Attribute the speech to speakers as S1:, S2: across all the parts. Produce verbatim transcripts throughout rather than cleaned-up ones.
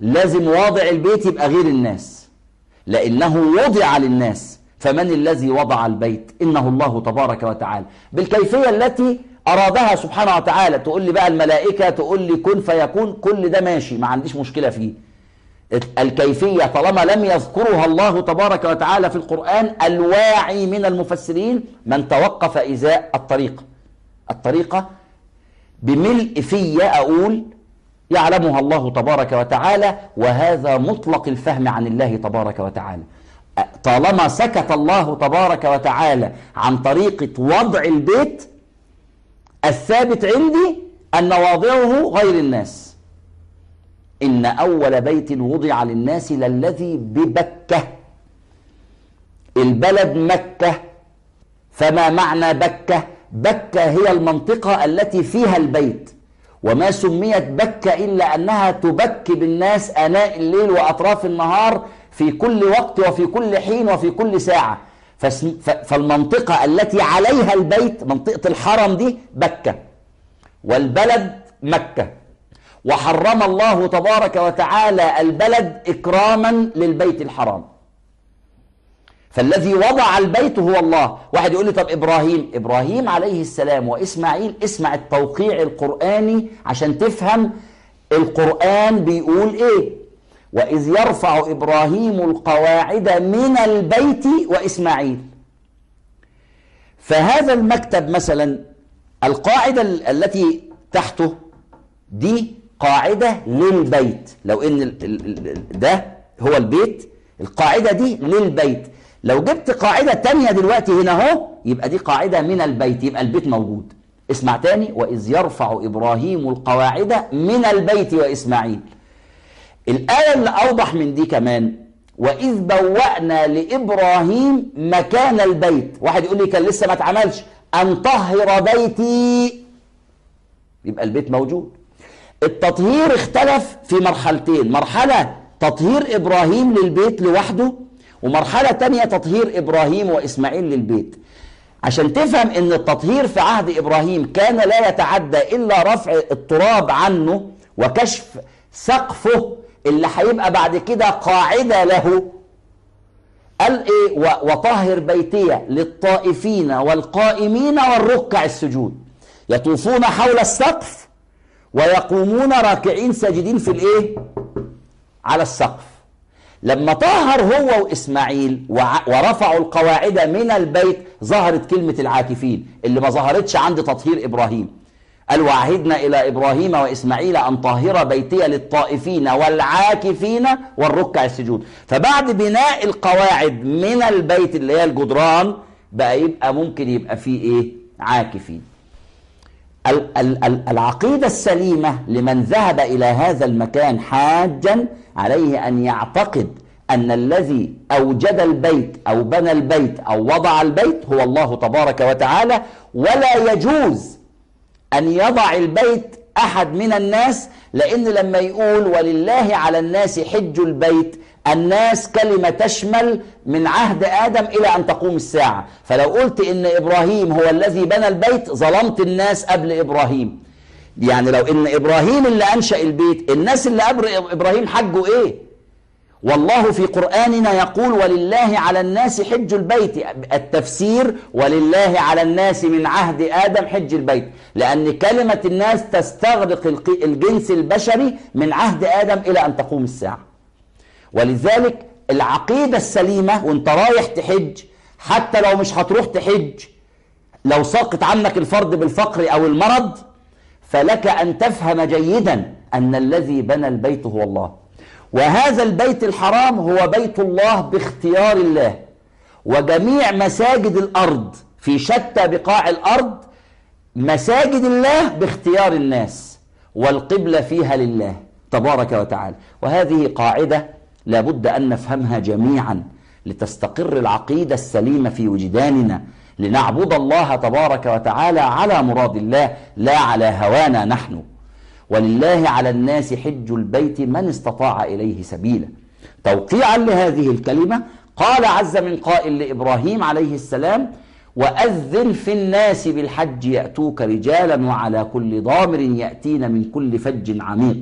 S1: لازم واضع البيت يبقى غير الناس، لأنه وضع للناس. فمن الذي وضع البيت؟ إنه الله تبارك وتعالى، بالكيفية التي أرادها سبحانه وتعالى. تقول لي بقى الملائكة، تقول لي كن فيكون، كل ده ماشي، ما عنديش مشكلة فيه. الكيفية طالما لم يذكرها الله تبارك وتعالى في القرآن، الواعي من المفسرين من توقف إزاء الطريقة. الطريقة بملء فية أقول يعلمها الله تبارك وتعالى، وهذا مطلق الفهم عن الله تبارك وتعالى. طالما سكت الله تبارك وتعالى عن طريقة وضع البيت، الثابت عندي أن واضعه غير الناس. إن أول بيت وضع للناس للذي ببكة، البلد مكة. فما معنى بكة؟ بكة هي المنطقة التي فيها البيت، وما سميت بكة إلا أنها تبكي بالناس آناء الليل وأطراف النهار في كل وقت وفي كل حين وفي كل ساعة. فالمنطقة التي عليها البيت، منطقة الحرم دي بكة، والبلد مكة. وحرم الله تبارك وتعالى البلد إكراما للبيت الحرام. فالذي وضع البيت هو الله. واحد يقول لي طب إبراهيم إبراهيم عليه السلام وإسماعيل، اسمع التوقيع القرآني عشان تفهم القرآن بيقول إيه. وإذ يرفع إبراهيم القواعد من البيت وإسماعيل. فهذا المكتب مثلا، القاعدة التي تحته دي قاعدة للبيت. لو إن ده هو البيت، القاعدة دي للبيت. لو جبت قاعدة تانية دلوقتي هنا اهو، يبقى دي قاعدة من البيت، يبقى البيت موجود. اسمع تاني، وإذ يرفع إبراهيم القواعد من البيت وإسماعيل. الآية اللي أوضح من دي كمان، وإذ بوأنا لإبراهيم مكان البيت. واحد يقول لي كان لسه ما اتعملش، أن طهر بيتي، يبقى البيت موجود. التطهير اختلف في مرحلتين، مرحلة تطهير إبراهيم للبيت لوحده، ومرحلة تانية تطهير إبراهيم وإسماعيل للبيت. عشان تفهم ان التطهير في عهد إبراهيم كان لا يتعدى إلا رفع التراب عنه وكشف سقفه اللي هيبقى بعد كده قاعدة له. قال ايه؟ وطهر بيتي للطائفين والقائمين والركع السجود، يطوفون حول السقف ويقومون راكعين ساجدين في الايه؟ على السقف. لما طهر هو وإسماعيل ورفعوا القواعد من البيت، ظهرت كلمة العاكفين اللي ما ظهرتش عند تطهير إبراهيم. قال وعهدنا إلى إبراهيم وإسماعيل أن طهر بيتي للطائفين والعاكفين والركع السجود. فبعد بناء القواعد من البيت اللي هي الجدران، بقى يبقى ممكن يبقى فيه إيه؟ عاكفين. العقيدة السليمة لمن ذهب إلى هذا المكان حاجا، عليه أن يعتقد أن الذي أوجد البيت أو بنى البيت أو وضع البيت هو الله تبارك وتعالى، ولا يجوز أن يضع البيت أحد من الناس. لأن لما يقول ولله على الناس حج البيت، الناس كلمة تشمل من عهد آدم إلى أن تقوم الساعة. فلو قلت إن إبراهيم هو الذي بنى البيت، ظلمت الناس قبل إبراهيم. يعني لو إن إبراهيم اللي أنشأ البيت، الناس اللي قبل إبراهيم حجوا إيه؟ والله في قرآننا يقول ولله على الناس حج البيت. التفسير ولله على الناس من عهد آدم حج البيت، لأن كلمة الناس تستغرق الجنس البشري من عهد آدم إلى أن تقوم الساعة. ولذلك العقيدة السليمة وانت رايح تحج، حتى لو مش هتروح تحج، لو ساقط عنك الفرض بالفقر أو المرض، فلك أن تفهم جيدا أن الذي بنى البيت هو الله. وهذا البيت الحرام هو بيت الله باختيار الله، وجميع مساجد الأرض في شتى بقاع الأرض مساجد الله باختيار الناس، والقبلة فيها لله تبارك وتعالى. وهذه قاعدة لابد أن نفهمها جميعا لتستقر العقيدة السليمة في وجداننا، لنعبد الله تبارك وتعالى على مراد الله لا على هوانا نحن. ولله على الناس حج البيت من استطاع إليه سبيلا. توقيعا لهذه الكلمة قال عز من قائل لإبراهيم عليه السلام وأذن في الناس بالحج يأتوك رجالا وعلى كل ضامر يأتين من كل فج عميق.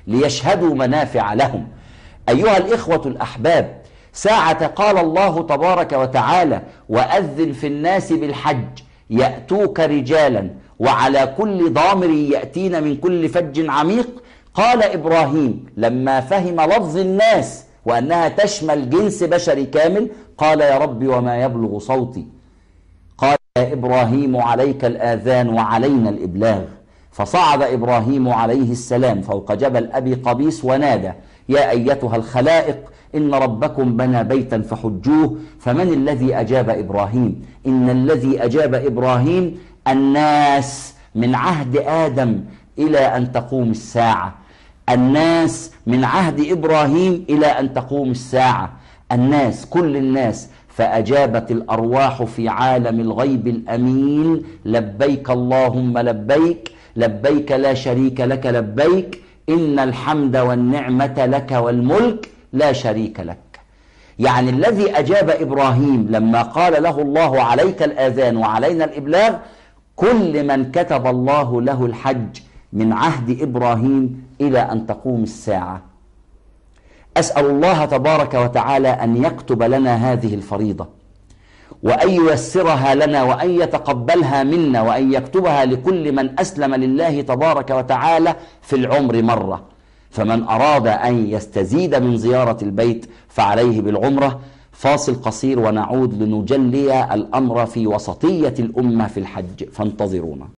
S1: ليشهدوا منافع لهم. أيها الإخوة الأحباب، ساعة قال الله تبارك وتعالى: وأذن في الناس بالحج يأتوك رجالا وعلى كل ضامر يأتين من كل فج عميق، قال إبراهيم لما فهم لفظ الناس وأنها تشمل جنس بشري كامل، قال: يا رب وما يبلغ صوتي؟ قال: يا إبراهيم عليك الآذان وعلينا الإبلاغ. فصعد إبراهيم عليه السلام فوق جبل أبي قبيس ونادى: يا أيتها الخلائق إن ربكم بنى بيتا فحجوه. فمن الذي أجاب إبراهيم؟ إن الذي أجاب إبراهيم الناس من عهد آدم إلى أن تقوم الساعة. الناس من عهد إبراهيم إلى أن تقوم الساعة، الناس، كل الناس. فأجابت الأرواح في عالم الغيب الأمين: لبيك اللهم لبيك، لبيك لا شريك لك لبيك، إن الحمد والنعمة لك والملك لا شريك لك. يعني الذي أجاب إبراهيم لما قال له الله: عليك الآذان وعلينا الإبلاغ، كل من كتب الله له الحج من عهد إبراهيم إلى أن تقوم الساعة. أسأل الله تبارك وتعالى أن يكتب لنا هذه الفريضة، وأن ييسرها لنا، وأن يتقبلها منا، وأن يكتبها لكل من أسلم لله تبارك وتعالى في العمر مرة. فمن أراد أن يستزيد من زيارة البيت فعليه بالعمرة. فاصل قصير ونعود لنجلي الأمر في وسطية الأمة في الحج، فانتظرونا.